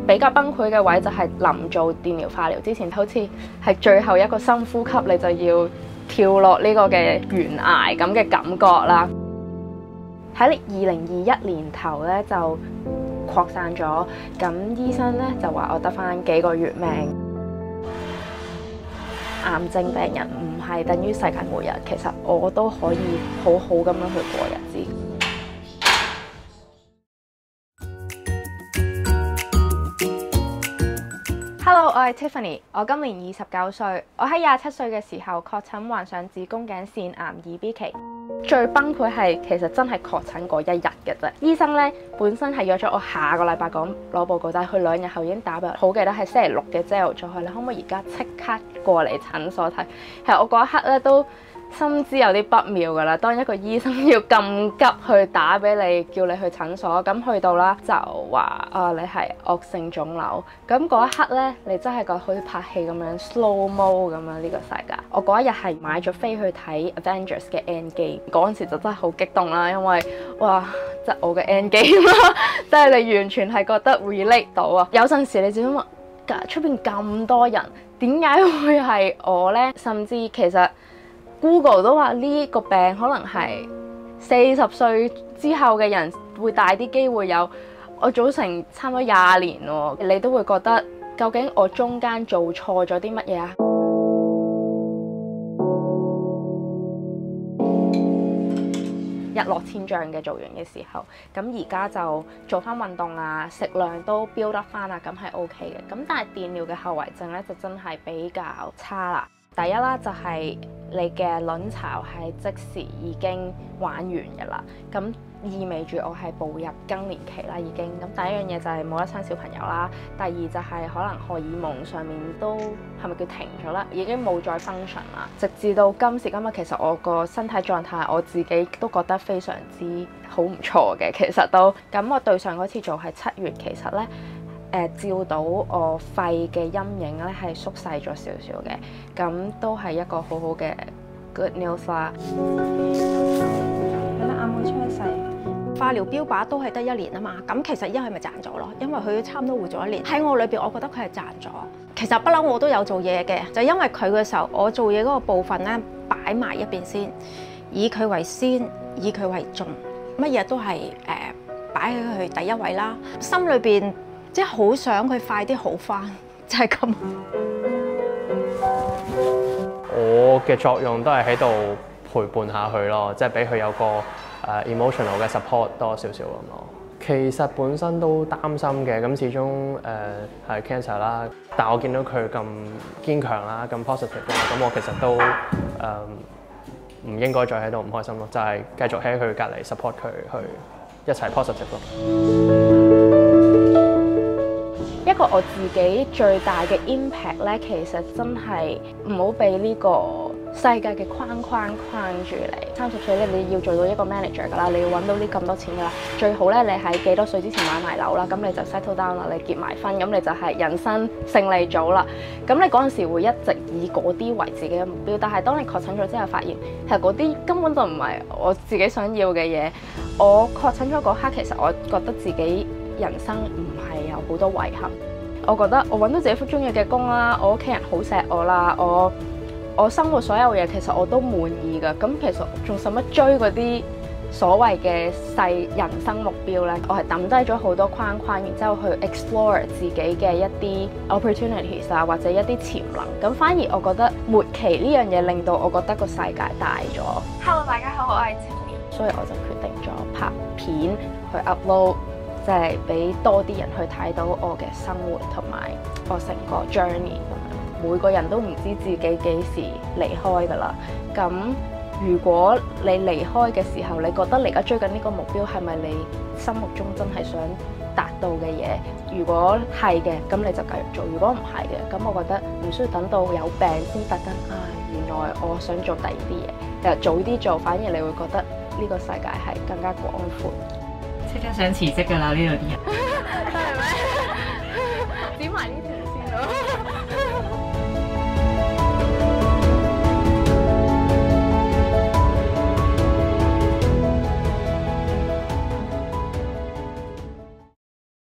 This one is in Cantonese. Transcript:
比較崩潰嘅位就係臨做電療化療之前，好似係最後一個深呼吸，你就要跳落呢個嘅懸崖咁嘅感覺啦。喺2021年頭咧就擴散咗，咁醫生咧就話我得返幾個月命。癌症病人唔係等於世界末日，其實我都可以好好咁樣去過日子。Hello， 我係 Tiffany， 我今年29歲，我喺27歲嘅時候確診患上子宮頸腺癌2B 期。最崩潰係其實真係確診嗰一日嘅啫，醫生咧本身係約咗我下個禮拜講攞報告，但係佢2日後已經打俾我，好記得係星期6嘅朝頭早，你可唔可以而家即刻過嚟診所睇？其實我嗰一刻咧都心知有啲不妙㗎啦，當一個醫生要咁急去打俾你，叫你去診所，咁去到啦就話你係惡性腫瘤，咁嗰一刻咧你真係覺得好似拍戲咁樣 slow mo 咁樣呢個世界。我嗰一日係買咗飛去睇 Avengers 嘅 Endgame， 嗰陣時就真係好激動啦，因為哇即係我嘅 Endgame 啦，即係你完全係覺得 relate 到啊！有陣時你知唔知出邊咁多人，點解會係我呢？甚至其實 Google 都話呢個病可能係40歲之後嘅人會大啲機會有，我早成差唔多20年喎，你都會覺得究竟我中間做錯咗啲乜嘢啊？日落千丈嘅做完嘅時候，咁而家就做翻運動啊，食量都飆得翻啊，咁係 OK 嘅。咁但係電療嘅後遺症咧就真係比較差啦。第一啦，就係你嘅卵巢係即時已經玩完嘅啦，咁意味住我係步入更年期啦已經。咁第一樣嘢就係冇得生小朋友啦，第二就係可能荷爾蒙上面都係咪叫停咗啦，已經冇再 function 啦。直至到今時今日，其實我個身體狀態我自己都覺得非常之好唔錯嘅，其實都。咁我對上嗰次做係7月，其實咧照到我肺嘅陰影咧係縮細咗少少嘅，咁都係一個好好嘅 good news 啦。 係啦，阿妹出一世，化療標靶都係得1年啊嘛，咁其實佢咪賺咗咯，因為佢差唔多活咗1年。喺我裏邊，我覺得佢係賺咗。其實不嬲我都有做嘢嘅，就因為佢嘅時候，我做嘢嗰個部分咧擺埋一邊先，以佢為先，以佢為重，乜嘢都係擺喺佢第一位啦，心裏邊。即係好想佢快啲好返，就係咁。 我嘅作用都係喺度陪伴下佢咯，即係俾佢有個emotional 嘅 support 多少少咁咯。其實本身都擔心嘅，咁始終係 cancer 啦，但我見到佢咁堅強啦，咁 positive 啦，咁我其實都唔應該再喺度唔開心咯，就係繼續喺佢隔離 support 佢去一齊 positive 咯。 一個我自己最大嘅 impact 咧，其實真係唔好俾呢個世界嘅框框住你。30歲咧，你要做到一個 manager 㗎啦，你要揾到呢咁多錢㗎啦。最好咧，你喺幾多歲之前買埋樓啦，咁你就 settle down 啦，你結埋婚，咁你就係人生勝利組啦。咁你嗰陣時會一直以嗰啲為自己嘅目標，但係當你確診咗之後，發現其實嗰啲根本就唔係我自己想要嘅嘢。我確診咗嗰刻，其實我覺得自己人生唔係有好多遺憾，我覺得我揾到自己幅中意嘅工啦，我屋企人好錫我啦，我生活所有嘢其實我都滿意㗎，咁其實仲使乜追嗰啲所謂嘅人生目標呢？我係抌低咗好多框框，然之後去 explore 自己嘅一啲 opportunities 啊，或者一啲潛能，咁反而我覺得末期呢樣嘢令到我覺得個世界大咗。 Hello， 大家好，我係 Tiffany， 所以我就決定咗拍片去 upload。即係俾多啲人去睇到我嘅生活同埋我成個 journey 咁樣。每個人都唔知自己幾時離開㗎啦。咁如果你離開嘅時候，你覺得你而家追緊呢個目標係咪你心目中真係想達到嘅嘢？如果係嘅，咁你就繼續做；如果唔係嘅，咁我覺得唔需要等到有病先特登原來我想做第二啲嘢。其實早啲做，反而你會覺得呢個世界係更加廣闊。 即刻想辭職㗎啦！呢度啲人係咩？剪埋呢條。